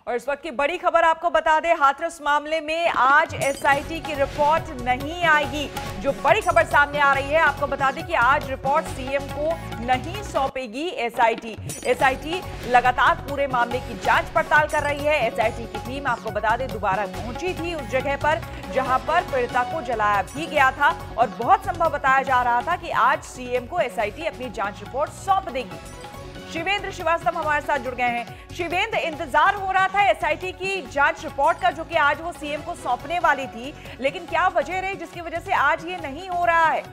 और इस वक्त की बड़ी खबर आपको बता दें, हाथरस मामले में आज एसआईटी की रिपोर्ट नहीं आएगी। जो बड़ी खबर सामने आ रही है, आपको बता दें कि आज रिपोर्ट सीएम को नहीं सौंपेगी एसआईटी। एसआईटी लगातार पूरे मामले की जांच पड़ताल कर रही है। एसआईटी की टीम आपको बता दें दोबारा पहुंची थी उस जगह पर जहां पर पीड़िता को जलाया भी गया था और बहुत संभव बताया जा रहा था कि आज सीएम को एसआईटी अपनी जांच रिपोर्ट सौंप देगी। शिवेंद्र श्रीवास्तव हमारे साथ जुड़ गए हैं। शिवेंद्र, इंतजार हो रहा था एसआईटी की जांच रिपोर्ट का, जो कि आज वो सीएम को सौंपने वाली थी, लेकिन क्या वजह रही जिसकी वजह से आज ये नहीं हो रहा है?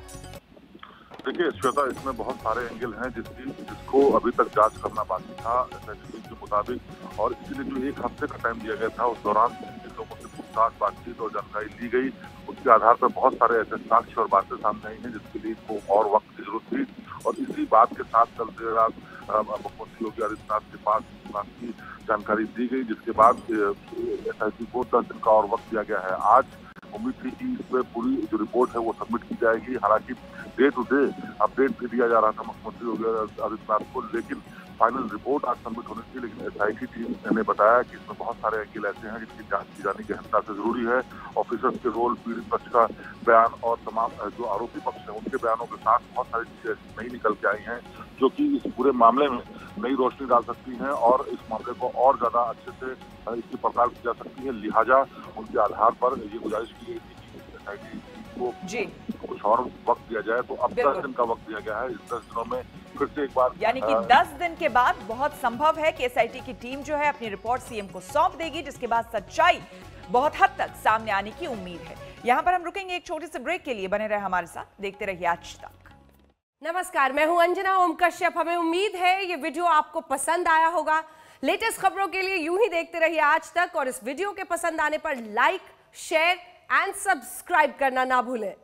देखिए श्वेता, इसमें बहुत सारे एंगल हैं जिसको अभी तक जांच करना बाकी था एसआईटी के मुताबिक, और इसलिए जो एक हफ्ते का टाइम दिया गया था उस दौरान जिन लोगों से पूछताछ, बातचीत और जानकारी ली गई, उसके आधार पर बहुत सारे ऐसे साक्ष्य और बातें सामने आई हैं जिसके लिए इनको और वक्त की जरूरत थी। और इसी बात के साथ कल देर रात मुख्यमंत्री योगी आदित्यनाथ के पास की जानकारी दी गई, जिसके बाद एसआईटी को 10 दिन का और वक्त दिया गया है। आज उम्मीद थी कि इस पर पूरी जो रिपोर्ट है वो सबमिट की जाएगी। हालांकि डे टू डे अपडेट भी दिया जा रहा था मुख्यमंत्री योगी आदित्यनाथ को, लेकिन फाइनल रिपोर्ट आज सबमिट होनी थी। लेकिन एसआईटी टीम ने बताया कि इसमें बहुत सारे एंगल ऐसे हैं जिनकी जांच की जानी गहनता से जरूरी है। ऑफिसर्स के रोल, पीड़ित पक्ष का बयान और तमाम जो आरोपी पक्ष है उनके बयानों के साथ बहुत सारी चीजें नहीं निकल के आई हैं जो कि इस पूरे मामले में नई रोशनी डाल सकती हैं और इस मामले को और ज्यादा अच्छे से इसकी पड़ताल की जा सकती है। लिहाजा उनके आधार पर ये गुजारिश की गई थी कि एसआईटी को कुछ और वक्त दिया जाए। तो अब 10 दिन का वक्त दिया गया है। इस 10 दिनों में फिर से एक बार, यानी कि 10 दिन के बाद बहुत संभव है कि एसआईटी की टीम जो है अपनी रिपोर्ट सीएम को सौंप देगी, जिसके बाद सच्चाई बहुत हद तक सामने आने की उम्मीद है। यहां पर हम रुकेंगे एक छोटे से ब्रेक के लिए। बने रहे हमारे साथ, देखते रहिए आज तक। नमस्कार, मैं हूं अंजना ओम कश्यप। हमें उम्मीद है ये वीडियो आपको पसंद आया होगा। लेटेस्ट खबरों के लिए यूं ही देखते रहिए आज तक, और इस वीडियो के पसंद आने पर लाइक, शेयर एंड सब्सक्राइब करना ना भूलें।